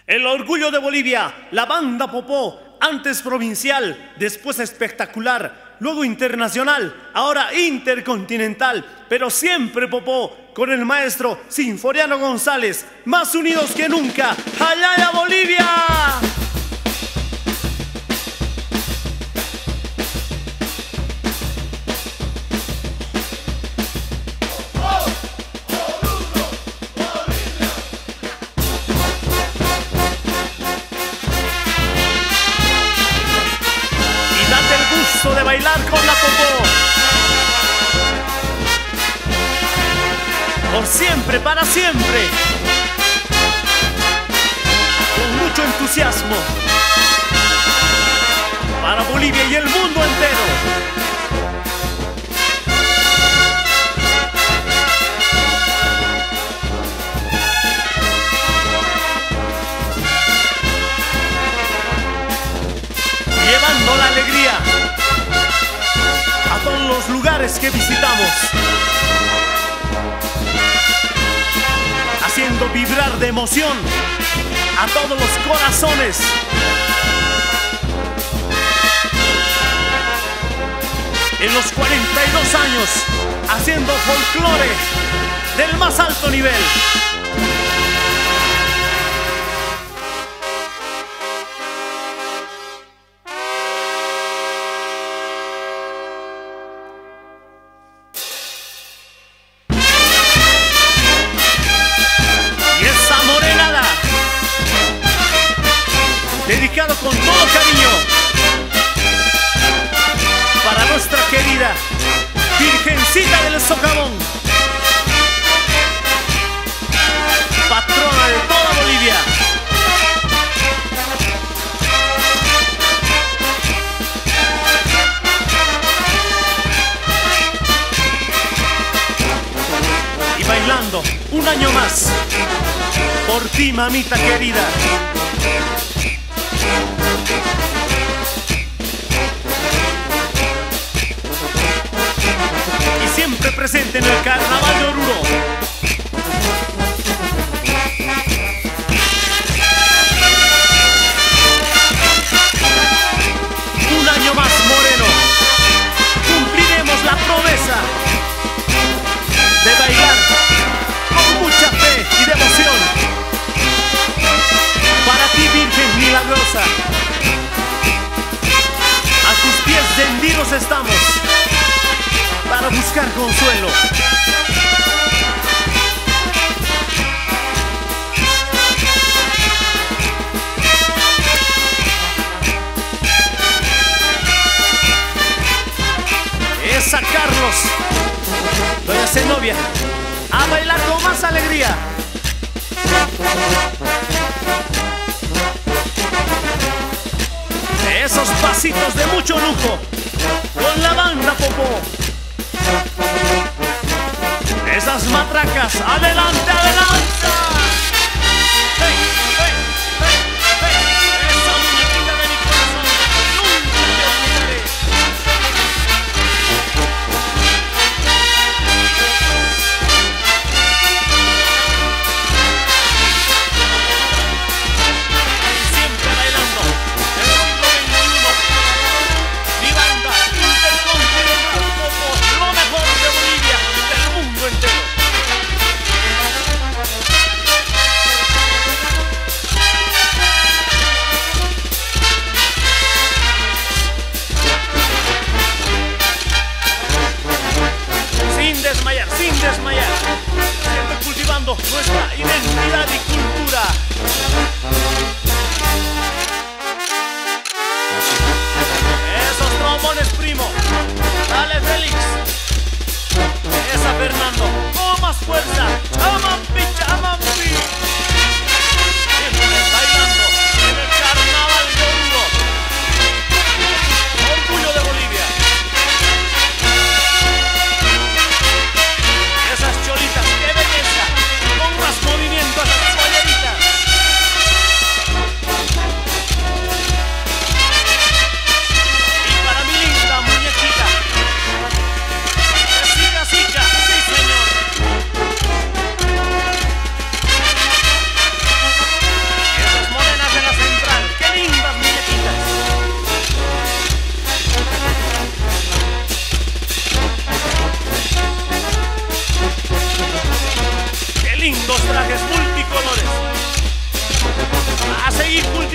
El orgullo de Bolivia, la banda Popó, antes provincial, después espectacular, luego internacional, ahora intercontinental, pero siempre Popó, con el maestro Sinforiano González, más unidos que nunca. ¡Allá Bolivia! De bailar con la Popó, por siempre, para siempre, con mucho entusiasmo, para Bolivia y el mundo entero. Llevando la alegría a todos los lugares que visitamos, haciendo vibrar de emoción a todos los corazones. En los 42 años, haciendo folclore del más alto nivel. Dedicado con todo cariño para nuestra querida Virgencita del Socavón, patrona de toda Bolivia. Y bailando un año más por ti, mamita querida. Y siempre presente en el Carnaval de Oruro. Un año más, Moreno, cumpliremos la promesa de bailar con mucha fe y devoción para ti, Virgen milagrosa. A tus pies tendidos estamos para buscar consuelo. Es a Carlos, doña Zenobia, a bailar con más alegría. Esos pasitos de mucho lujo con la banda Popó. Esas matracas, adelante, adelante. Hey, hey, hey, hey. Esa muñequita de mi corazón, nunca te olvidaré. Siempre bailando en el siglo XXI. Mi banda intercontinental Popó, lo mejor de Bolivia y del mundo entero.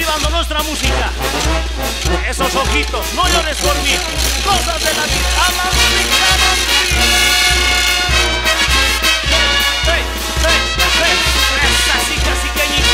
llevando nuestra música. Esos ojitos, no llores por mí. Cosas de la vida. Esa chica, sí,